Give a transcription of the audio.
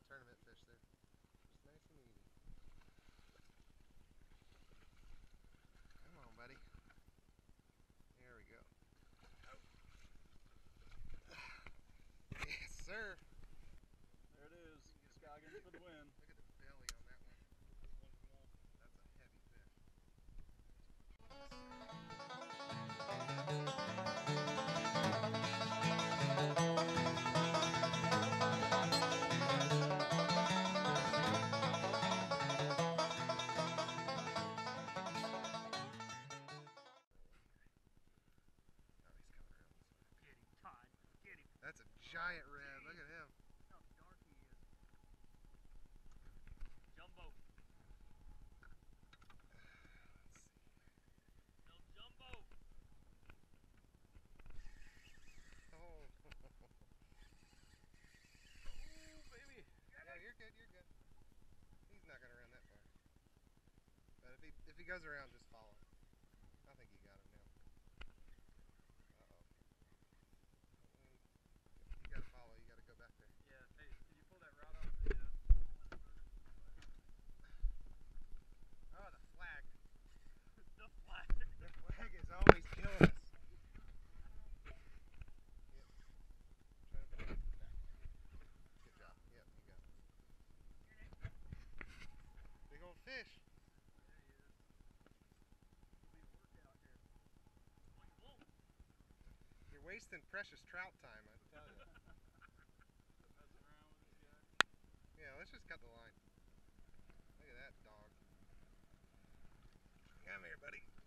tournament fish there. Just nice and easy. Come on, buddy. There we go. Oh. Yes, sir. There it is. Scoggins for the win. Look at the belly on that one. That's a heavy fish. That's a giant red. Look at him. Look how dark he is. Jumbo. El Jumbo. Oh. Oh, baby. Yeah, you're good. You're good. He's not gonna run that far. But if he goes around, just follow. I think you got him now. Uh-oh. You gotta follow. You gotta go back there. Yeah. Hey, can you pull that rod off the Oh, the flag. the flag. The flag is always killing us. Yep. Try to pull it back. Good job. Yep, you got it. Big old fish. There he is. It'll be a workout here. Oh, you won't. You're wasting precious trout time, I tell you. Messing around with this guy. Yeah, let's just cut the line. Look at that dog. Come here, buddy.